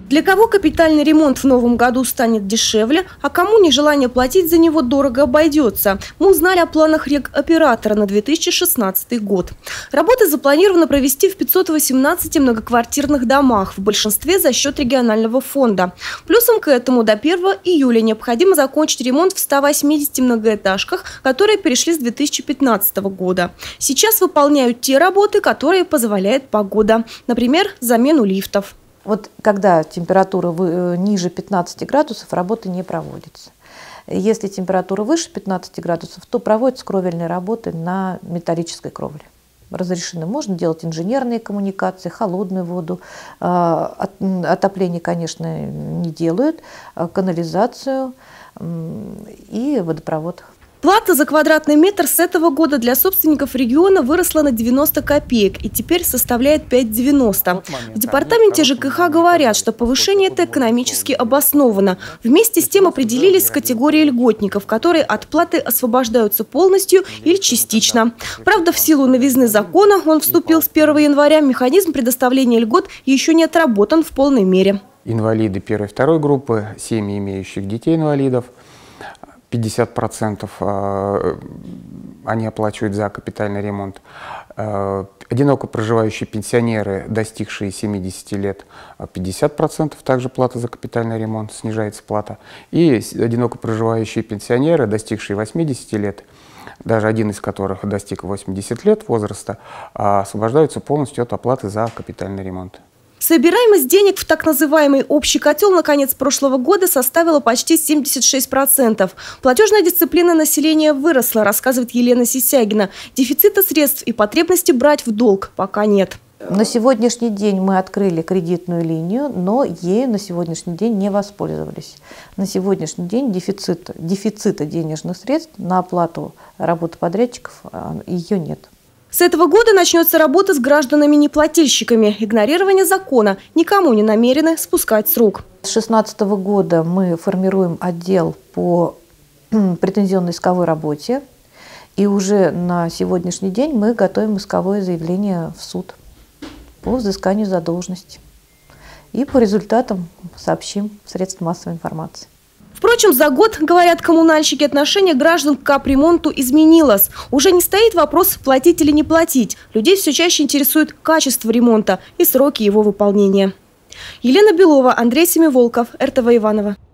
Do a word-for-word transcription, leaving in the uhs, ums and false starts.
Для кого капитальный ремонт в новом году станет дешевле, а кому нежелание платить за него дорого обойдется, мы узнали о планах регоператора на две тысячи шестнадцатый год. Работы запланировано провести в пятистах восемнадцати многоквартирных домах, в большинстве за счет регионального фонда. Плюсом к этому до первого июля необходимо закончить ремонт в ста восьмидесяти многоэтажках, которые перешли с две тысячи пятнадцатого года. Сейчас выполняют те работы, которые позволяет погода, например, замену лифтов. Вот когда температура ниже пятнадцати градусов, работы не проводятся. Если температура выше пятнадцати градусов, то проводятся кровельные работы на металлической кровле. Разрешены. Можно делать инженерные коммуникации, холодную воду. Отопление, конечно, не делают. Канализацию и водопровод. Плата за квадратный метр с этого года для собственников региона выросла на девяносто копеек и теперь составляет пять девяносто. В департаменте ЖКХ говорят, что повышение это экономически обосновано. Вместе с тем определились с категорией льготников, которые от платы освобождаются полностью или частично. Правда, в силу новизны закона, он вступил с первого января, механизм предоставления льгот еще не отработан в полной мере. Инвалиды первой и второй группы, семьи, имеющих детей-инвалидов, пятьдесят процентов они оплачивают за капитальный ремонт. Одиноко проживающие пенсионеры, достигшие семидесяти лет, пятьдесят процентов также плата за капитальный ремонт, снижается плата. И одиноко проживающие пенсионеры, достигшие восьмидесяти лет, даже один из которых достиг восьмидесяти лет возраста, освобождаются полностью от оплаты за капитальный ремонт. Собираемость денег в так называемый общий котел на конец прошлого года составила почти семьдесят шесть процентов. Платежная дисциплина населения выросла, рассказывает Елена Сисягина. Дефицита средств и потребности брать в долг пока нет. На сегодняшний день мы открыли кредитную линию, но ею на сегодняшний день не воспользовались. На сегодняшний день дефицита, дефицита денежных средств на оплату работы подрядчиков ее нет. С этого года начнется работа с гражданами-неплательщиками. Игнорирование закона никому не намерены спускать с рук. С две тысячи шестнадцатого года мы формируем отдел по претензионной исковой работе. И уже на сегодняшний день мы готовим исковое заявление в суд по взысканию задолженности. И по результатам сообщим в средства массовой информации. Впрочем, за год, говорят коммунальщики, отношение граждан к капремонту изменилось. Уже не стоит вопрос, платить или не платить. Людей все чаще интересует качество ремонта и сроки его выполнения. Елена Белова, Андрей Семиволков, эр тэ вэ Иваново.